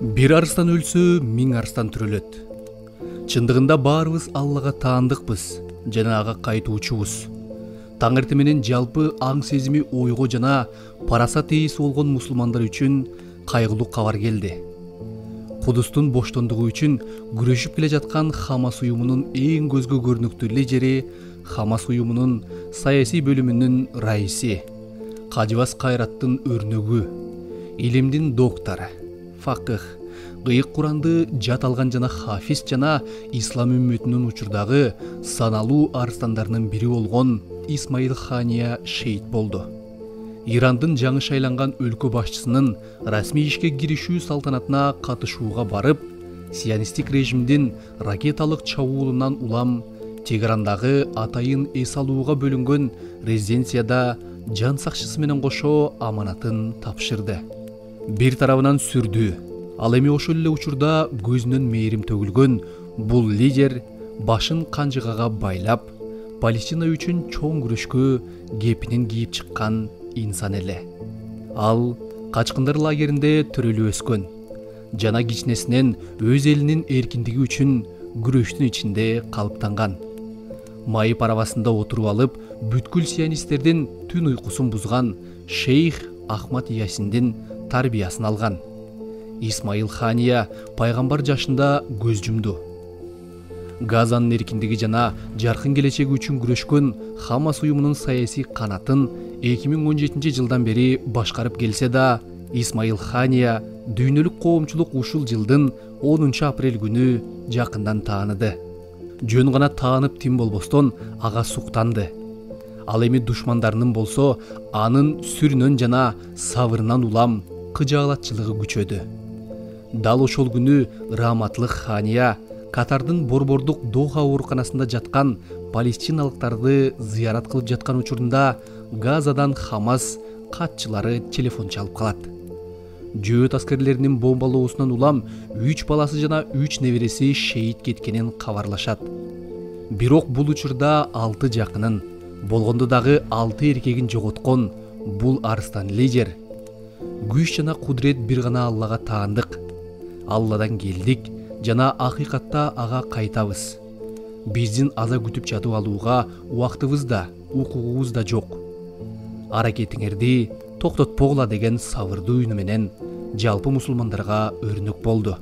Бир арстан өлсө, 1000 арстан түрөлөт. Чындыгында баарыбыз Аллага таандыкпыз, жана ага кайтуучубуз. Таң эрте менен жалпы аң сезими ойго жана парасат ээси болгон мусулмандар үчүн кайгылуу кабар келди. Кудустун боштондугу үчүн күрөшүп келе жаткан Хамас уюмунун эң көзгө көрүнүктүү лидери, Хамас уюмунун саясий бөлүмүнүн раиси, Кажыбас кайраттын өрнөгү, илимдин доктору, факых, кыйык Куранды жат алган жана хафиз жана ислам үммөтүнүн учурдагы саналуу арстандарынын бири болгон Исмаил Хания шейит болду. Ирандын жаңы шайланган өлкө башчысынын расмий ишке киришүү салтанатына катышууга барып, сионисттик режимдин ракеталык чабуулунан улам Тегерандагы атайын эс алууга бөлүнгөн резиденцияда жан сакчысы менен кошо аманатын тапшырды. Бир тарабынан сүрдүү, ал эми ошол эле учурда көзүнөн мээрим төгүлгөн бул лидер башын канжыгага байлап, Палестина үчүн чоң күрөшкө кепинин кийип чыккан инсан эле. Ал качкындар лагеринде төрөлүп өскөн жана кичинесинен өз элинин эркиндиги үчүн күрөштүн ичинде калыптанган. Майып арабасында отуруп алып, бүткүл сионисттердин түн уйкусун бузган шейх Ахмад Ясиндин тарбиясын алган. Исмаил Хания пайгамбар жашында көз жумду. Газанын эркиндиги жана жаркын келечеги үчүн күрөшкөн Хамас уюмунун саясий канатын 2017 жылдан бери башкарып келсе да, Исмаил Хания дүйнөлүк коомчулук ушул жылдын 10 апрель күнү жакындан тааныды. Жөн гана таанып тим болбостон ага суктанды. Ал эми душмандарынын болсо анын сүрүнөн жана сабырынан улам кыжаалатчылыгы күчөдү. Дал ошол күнү Раматлык Хания Катардын борбордук Доха ооруканасында жаткан палестиналыктарды зыярат кылып жаткан учурунда Газадан Хамас катчылары телефон чалып калат. Жөөт аскерлеринин бомбалоосунан улам 3 баласы жана 3 небереси шейит кеткенин кабарлашат. Бирок бул учурда 6 жакынын, болгондо дагы 6 эркегин жоготкон бул арстан лидер: күч жана кудурет бир гана Аллага таандык. Алладан келдик жана акыйкатта ага кайтабыз. Биздин аза күтүп жатып алууга убактыбыз да, укугубуз да жок. Аракетиңерди токтотпогула деген сабырдуу үнү менен жалпы мусулмандарга өрнөк болду.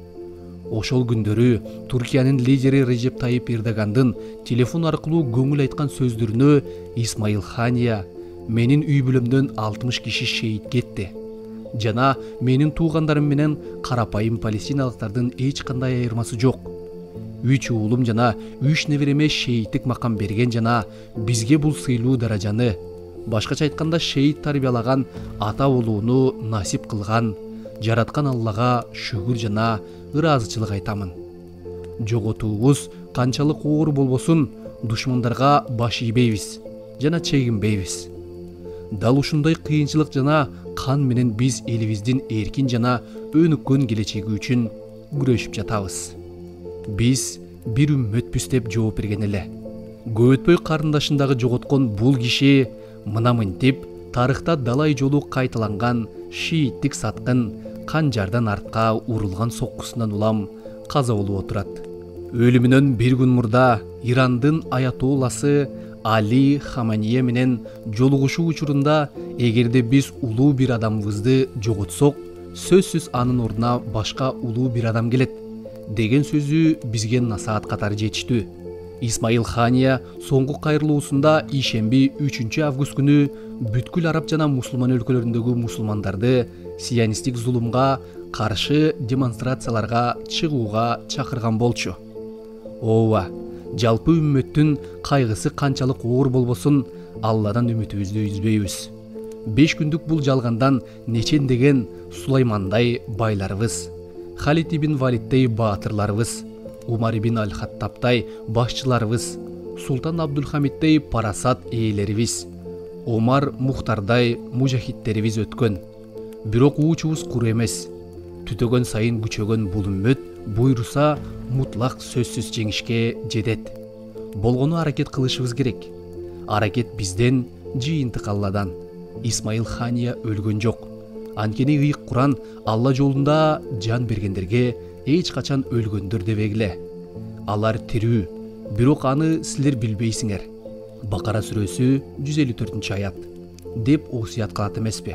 Ошол күндөрү Туркиянын лидери Режеп Тайип Эрдогандын телефон аркылуу көңүл айткан сөздөрүнө Исмаил Хания: менин үй бүлөмдөн 60 киши шейит кетти жана менин туугандарым менен карапайым палестиналыктардын эч кандай айырмасы жок. 3 уулум жана 3 небереме шейиттик макам берген жана бизге бул сыйлуу даражаны, башкача айтканда шейит тарбиялаган ата болууну насип кылган жараткан Аллага шүгүр жана ыраазычылык айтамын. Жоготуубуз канчалык оор болбосун, душмандарга баш ийбейбиз жана чегинбейбиз. Дал ушундай кыйынчылык жана кан менен биз элибиздин эркин жана өнүккөн келечеги үчүн күрөшүп жатабыз. Биз бир үммөтпүз деп жооп берген эле. Көп өтпөй карындашындагы жоготкон бул киши мына мынтип тарыхта далай жолу кайталанган шииттик саткын канжардан артка урулган соккусунан улам каза болуп отурат. Өлүмүнөн бир күн мурда Ирандын аятолласы Али Хамание менен жолугушуу учурунда эгерде биз улуу бир адамыбызды жоготсок, сөзсүз анын ордуна башка улуу бир адам келет деген сөзү бизге насаат катары жетиштүү. Исмаил Хания соңку кайрылуусунда ишемби 3 август күнү бүткүл араб жана мусулман өлкөлөрүндөгү мусулмандарды сионисттик зулумга каршы демонстрацияларга чыгууга чакырган болчу. Ооба, жалпы үммөттүн кайгысы канчалык оор болбосун, Алладан үмүтүбүздү үзбөйбүз. 5 күндүк бул жалгандан нечендеген Сулаймандай байларыбыз, Халид ибн Валиддей баатырларыбыз, Умар ибн Аль-Хаттабтай башчыларыбыз, Султан Абдулхамиддей парасат ээлерибиз, Омар Мухтардай мужахидтерибиз өткөн. Бирок уучубуз куру эмес. Түтөгөн сайын күчөгөн бул үммөт буйруса мутлак сөзсүз жеңишке жетет. Болгону аракет кылышыбыз керек. Аракет бизден, жыйынтык Алладан. Исмаил Хания өлгөн жок. Анткени ыйык Куран Алла жолунда жан бергендерге эч качан өлгөндөр дебегиле. Алар тирүү, бирок аны силер билбейсиңер. Бакара сүрөсү 154-аят деп осуят кылат эмеспи?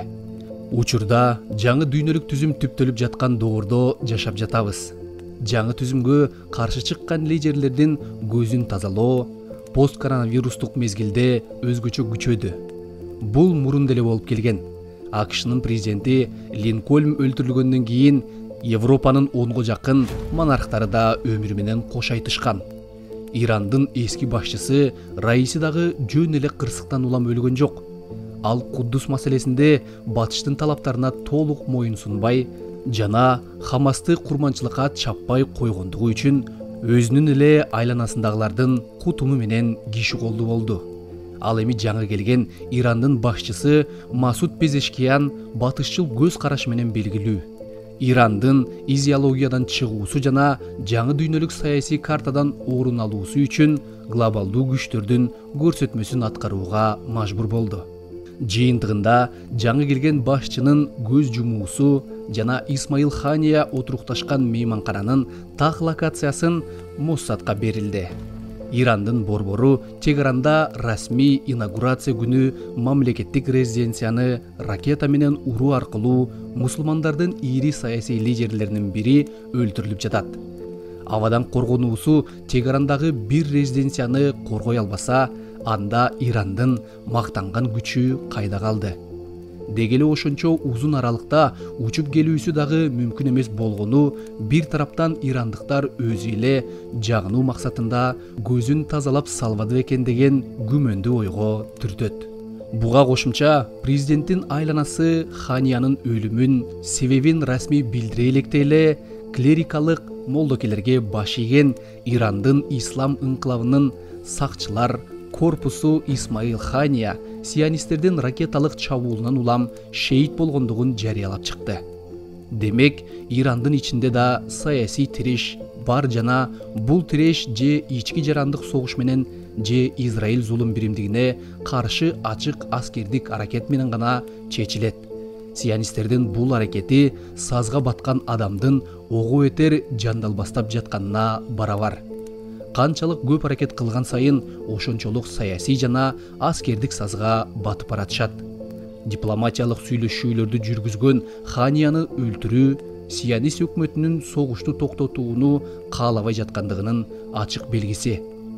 Учурда жаңы дүйнөлүк түзүм түптөлүп жаткан доордо жашап жатабыз. Жаңы түзүмгө каршы чыккан лидерлердин көзүн тазалоо посткоронавирустук мезгилде өзгөчө күчөдү. Бул мурун деле болуп келген. АКШнын президенти Линкольн өлтүрүлгөндөн кийин Европанын 10го жакын монархтары да өмүрү менен кош айтышкан. Ирандын эски башчысы Раиси дагы жөн эле кырсыктан улам өлгөн жок. Ал Куддус маселесинде батыштын талаптарына толук моюн сунбай жана Хамасты курманчылыкка чаппай койгондугу үчүн өзүнүн эле айланасындагылардын кутуму менен киши колду болду. Ал эми жаңы келген Ирандын башчысы Масуд Пезешкиян батышчыл көз карашы менен белгилүү. Ирандын идеологиядан чыгуусу жана жаңы дүйнөлүк саясий картадан орун алуусу үчүн глобалдуу күчтөрдүн көрсөтмөсүн аткарууга мажбур болду. Жыйынтыгында жаңы келген башчынын көз жумуусу жана Исмаил Хания отурукташкан мейманкананын так локациясын Моссадка берилди. Ирандын борбору Тегеранда расмий инаугурация күнү мамлекеттик резиденцияны ракета менен уруу аркылуу мусулмандардын ири саясий лидерлеринин бири өлтүрүлүп жатат. Авадан коргонуусу Тегерандагы бир резиденцияны коргой албаса, анда Ирандын мактанган күчү кайда калды? Дегеле ошончо узун аралыкта учуп келүүсү дагы мүмкүн эмес болгону бир тараптан ирандыктар өзү эле жагынуу максатында көзүн тазалап салбады экен деген күмөндүү ойго түртөт. Буга кошумча президенттин айланасы Ханиянын өлүмүн себебин расмий билдире электе эле клерикалык молдокелерге баш ийген Ирандын ислам ыңкылабынын сакчылар корпусу Исмаил Хания сионисттердин ракеталык чабуулунан улам шейит болгондугун жарыялап чыкты. Демек, Ирандын ичинде да саясий тиреш бар жана бул тиреш же ички жарандык согуш менен же Израиль зулум биримдигине каршы ачык аскердик аракет менен гана чечилет. Сионисттердин бул аракети сазга баткан адамдын ого өтер жандалбастап жатканына барабар. Канчалык көп аракет кылган сайын ошончолук саясий жана аскердик сазга батып баратышат. Дипломатиялык сүйлөшүүлөрдү жүргүзгөн Ханияны өлтүрүү сионист өкмөтүнүн согушту токтотууну каалабай жаткандыгынын ачык белгиси.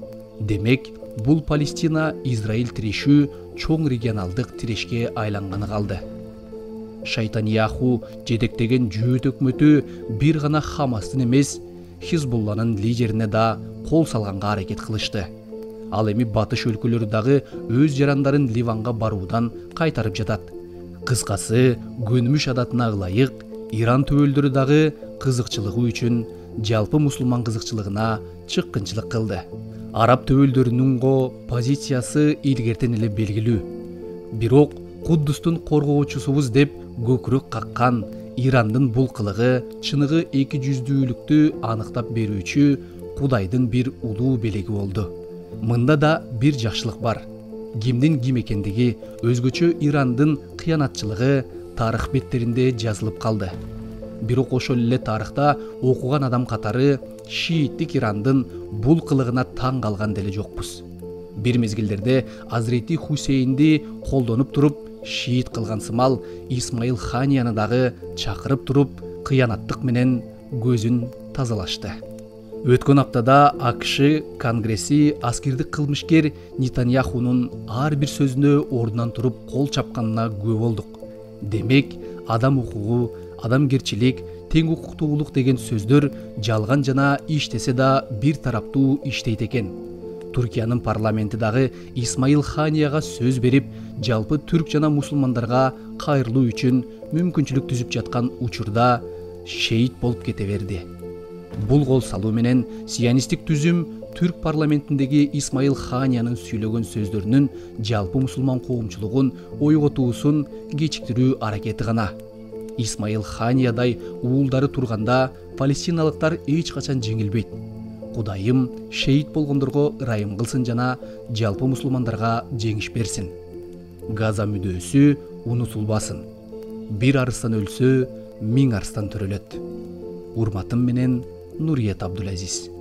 Демек, бул Палестина-Израиль тирешүү чоң регионалдык тирешке айланганы калды. Шайтанияху жетектеген жөөт өкмөтү бир гана Хамастын эмес, Хизбулланын лидерине да кол салганга аракет кылышты. Ал эми батыш өлкөлөрү дагы өз жарандарын Ливанга баруудан кайтарып жатат. Кыскасы, көнүмүш адатына ылайык, Иран төбөлдөрү дагы кызыкчылыгы үчүн жалпы мусулман кызыкчылыгына чыккынчылык кылды. Араб төбөлдөрүнүн позициясы илгертен эле белгилүү. Бирок Куддустун коргоочусубуз деп көкүрөк каккан Ирандын бул кылыгы чыныгы эки жүздүүлүктү аныктап берүүчү Кудайдын бир улуу белеги болду. Мында да бир жакшылык бар. Кимдин ким экендиги, өзгөчө Ирандын кыянатчылыгы тарых беттеринде жазылып калды. Бирок ошол эле тарыхта окуган адам катары шииттик Ирандын бул кылыгына таң калган деле жокпуз. Бир мезгилдерде Азирети Хусейнди колдонуп туруп шиит кылган сымал Исмаил Ханияны дагы чакырып туруп кыянаттык менен көзүн тазалашты. Өткөн аптада АКШ Конгресси аскердик кылмышкер Нетаньяхунун ар бир сөзүнө ордунан туруп кол чапканына күбө болдук. Демек, адам укугу, адамгерчилик, тең укуктуулук деген сөздөр жалган жана иштесе да бир тараптуу иштейт экен. Түркиянын парламенти дагы Исмаил Ханияга сөз берип, жалпы түрк жана мусулмандарга кайрылуу үчүн мүмкүнчүлүк түзүп жаткан учурда шейит болуп кете берди. Бул кол салуу менен сионисттик түзүм түрк парламентиндеги Исмаил Ханиянын сүйлөгөн сөздөрүнүн жалпы мусулман коомчулугун ойготуусун кечиктирүү аракети гана. Исмаил Ханиядай уулдары турганда палестиналыктар эч качан жеңилбейт. Кудайым шейит болгондорго ырайым кылсын жана жалпы мусулмандарга жеңиш берсин. Газа мүдөөсү унутулбасын. бир арыстан өлсө 1000 арыстан төрөлөт. Урматым менен Нуриет Абдулазиз.